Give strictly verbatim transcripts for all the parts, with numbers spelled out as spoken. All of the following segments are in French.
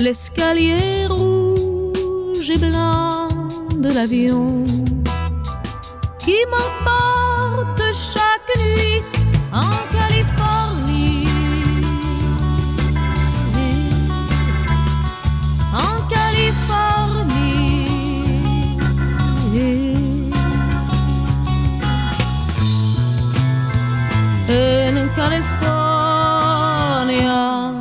l'escalier rouge et blanc de l'avion qui m'emporte chaque nuit en Californie. En Californie. In California.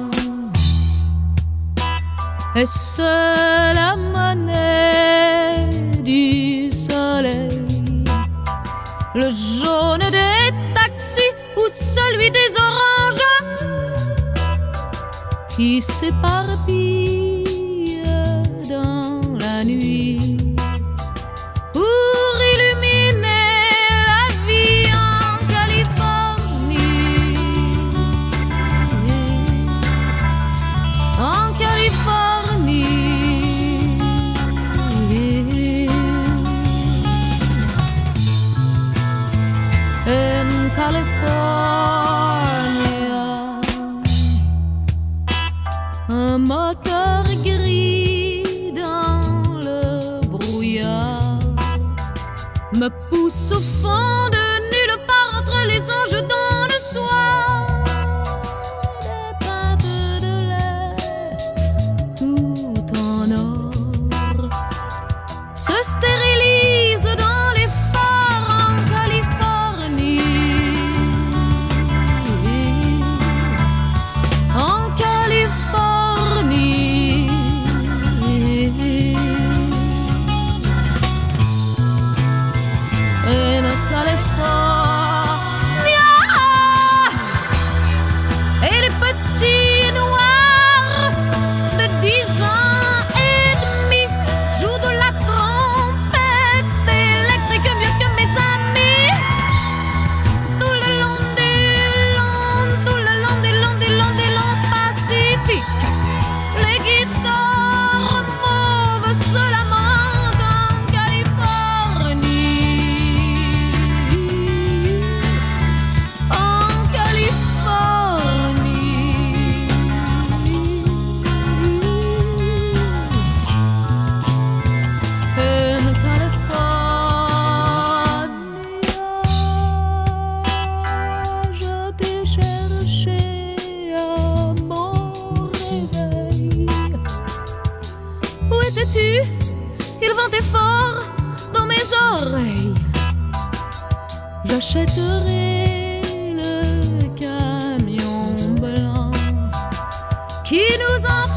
Est-ce la monnaie du soleil, le jaune des taxis ou celui des oranges qui s'éparpille dans la nuit pour illuminer la vie en Californie. En Californie. In California, un moteur gris dans le brouillard me pousse au fond de nulle part entre les anges dans le soir. Des pintes de lait tout en or se stérilisent dans les phares en Californie. En Californie. In California. Et les petits noirs de dix ans et demi jouent de la trompette électrique mieux que mes amis. Tout le long des longs, tout le long des longs, des longs, des longs Pacifiques, les guitares mauves se lamentent en Californie. En Californie. In California. Je t'ai cherché à mon réveil. Où étais-tu? Il ventait fort dans mes oreilles. J'achèterai le camion blanc qui nous emporte